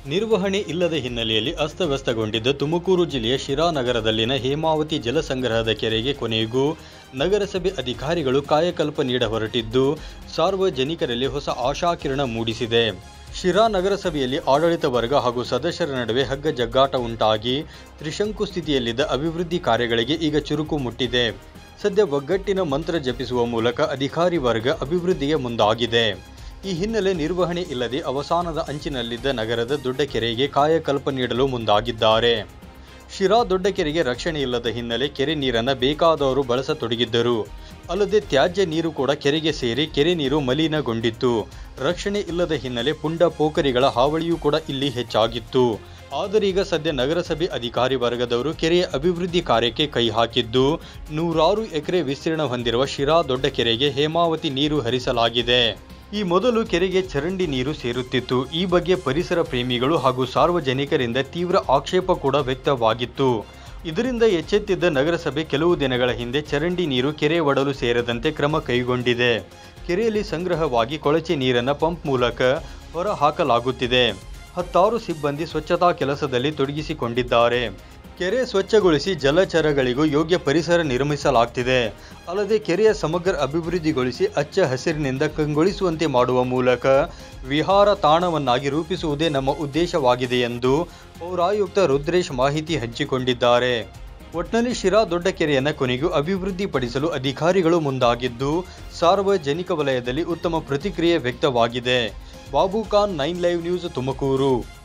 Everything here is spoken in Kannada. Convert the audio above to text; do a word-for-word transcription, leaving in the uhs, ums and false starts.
ನಿರ್ವಹಣೆ ಇಲ್ಲದ ಹಿನ್ನೆಲೆಯಲ್ಲಿ ಅಸ್ತವ್ಯಸ್ತಗೊಂಡಿದ್ದ ತುಮಕೂರು ಜಿಲ್ಲೆಯ ಶಿರಾ ನಗರದಲ್ಲಿನ ಹೇಮಾವತಿ ಜಲಸಂಗ್ರಹದ ಕೆರೆಗೆ ಕೊನೆಗೂ ನಗರಸಭೆ ಅಧಿಕಾರಿಗಳು ಕಾಯಕಲ್ಪ ನೀಡ ಹೊರಟಿದ್ದು ಸಾರ್ವಜನಿಕರಲ್ಲಿ ಹೊಸ ಆಶಾಕಿರಣ ಮೂಡಿಸಿದೆ. ಶಿರಾ ನಗರಸಭೆಯಲ್ಲಿ ಆಡಳಿತ ವರ್ಗ ಹಾಗೂ ಸದಸ್ಯರ ನಡುವೆ ಹಗ್ಗ ಜಗ್ಗಾಟ ಉಂಟಾಗಿ ತ್ರಿಶಂಕು ಸ್ಥಿತಿಯಲ್ಲಿದ್ದ ಅಭಿವೃದ್ಧಿ ಕಾರ್ಯಗಳಿಗೆ ಈಗ ಚುರುಕು ಮುಟ್ಟಿದೆ. ಸದ್ಯ ಒಗ್ಗಟ್ಟಿನ ಮಂತ್ರ ಜಪಿಸುವ ಮೂಲಕ ಅಧಿಕಾರಿ ವರ್ಗ ಅಭಿವೃದ್ಧಿಗೆ ಮುಂದಾಗಿದೆ. ಈ ಹಿನ್ನೆಲೆ ನಿರ್ವಹಣೆ ಇಲ್ಲದೆ ಅವಸಾನದ ಅಂಚಿನಲ್ಲಿದ್ದ ನಗರದ ದೊಡ್ಡ ಕೆರೆಗೆ ಕಾಯಕಲ್ಪ ನೀಡಲು ಮುಂದಾಗಿದ್ದಾರೆ. ಶಿರಾ ದೊಡ್ಡ ಕೆರೆಗೆ ರಕ್ಷಣೆ ಇಲ್ಲದ ಹಿನ್ನೆಲೆ ಕೆರೆ ನೀರನ್ನು ಬೇಕಾದವರು ಬಳಸತೊಡಗಿದ್ದರು. ಅಲ್ಲದೆ ತ್ಯಾಜ್ಯ ನೀರು ಕೂಡ ಕೆರೆಗೆ ಸೇರಿ ಕೆರೆ ನೀರು ಮಲಿನಗೊಂಡಿತ್ತು. ರಕ್ಷಣೆ ಇಲ್ಲದ ಹಿನ್ನೆಲೆ ಪುಂಡ ಪೋಖರಿಗಳ ಹಾವಳಿಯೂ ಕೂಡ ಇಲ್ಲಿ ಹೆಚ್ಚಾಗಿತ್ತು. ಆದರೀಗ ಸದ್ಯ ನಗರಸಭೆ ಅಧಿಕಾರಿ ವರ್ಗದವರು ಕೆರೆಯ ಅಭಿವೃದ್ಧಿ ಕಾರ್ಯಕ್ಕೆ ಕೈ ಹಾಕಿದ್ದು ನೂರಾರು ಎಕರೆ ವಿಸ್ತೀರ್ಣ ಹೊಂದಿರುವ ಶಿರಾ ದೊಡ್ಡ ಕೆರೆಗೆ ಹೇಮಾವತಿ ನೀರು ಹರಿಸಲಾಗಿದೆ. ಈ ಮೊದಲು ಕೆರೆಗೆ ಚರಂಡಿ ನೀರು ಸೇರುತ್ತಿತ್ತು. ಈ ಬಗ್ಗೆ ಪರಿಸರ ಪ್ರೇಮಿಗಳು ಹಾಗೂ ಸಾರ್ವಜನಿಕರಿಂದ ತೀವ್ರ ಆಕ್ಷೇಪ ಕೂಡ ವ್ಯಕ್ತವಾಗಿತ್ತು. ಇದರಿಂದ ಎಚ್ಚೆತ್ತಿದ್ದ ನಗರಸಭೆ ಕೆಲವು ದಿನಗಳ ಹಿಂದೆ ಚರಂಡಿ ನೀರು ಕೆರೆ ಒಡಲು ಸೇರದಂತೆ ಕ್ರಮ ಕೈಗೊಂಡಿದೆ. ಕೆರೆಯಲ್ಲಿ ಸಂಗ್ರಹವಾಗಿ ಕೊಳಚೆ ನೀರನ್ನು ಪಂಪ್ ಮೂಲಕ ಹೊರ ಹಾಕಲಾಗುತ್ತಿದೆ. ಹತ್ತಾರು ಸಿಬ್ಬಂದಿ ಸ್ವಚ್ಛತಾ ಕೆಲಸದಲ್ಲಿ ತೊಡಗಿಸಿಕೊಂಡಿದ್ದಾರೆ. ಕೆರೆ ಸ್ವಚ್ಛಗೊಳಿಸಿ ಜಲಚರಗಳಿಗೂ ಯೋಗ್ಯ ಪರಿಸರ ನಿರ್ಮಿಸಲಾಗ್ತಿದೆ. ಅಲ್ಲದೆ ಕೆರೆಯ ಸಮಗ್ರ ಅಭಿವೃದ್ಧಿಗೊಳಿಸಿ ಹಚ್ಚ ಹಸಿರಿನಿಂದ ಕಂಗೊಳಿಸುವಂತೆ ಮಾಡುವ ಮೂಲಕ ವಿಹಾರ ತಾಣವನ್ನಾಗಿ ರೂಪಿಸುವುದೇ ನಮ್ಮ ಉದ್ದೇಶವಾಗಿದೆ ಎಂದು ಪೌರಾಯುಕ್ತ ರುದ್ರೇಶ್ ಮಾಹಿತಿ ಹಂಚಿಕೊಂಡಿದ್ದಾರೆ. ಒಟ್ನಲ್ಲಿ ಶಿರಾ ದೊಡ್ಡ ಕೆರೆಯನ್ನು ಕೊನೆಗೂ ಅಭಿವೃದ್ಧಿಪಡಿಸಲು ಅಧಿಕಾರಿಗಳು ಮುಂದಾಗಿದ್ದು ಸಾರ್ವಜನಿಕ ವಲಯದಲ್ಲಿ ಉತ್ತಮ ಪ್ರತಿಕ್ರಿಯೆ ವ್ಯಕ್ತವಾಗಿದೆ. Babu Khan, nine live news, Tumakuru.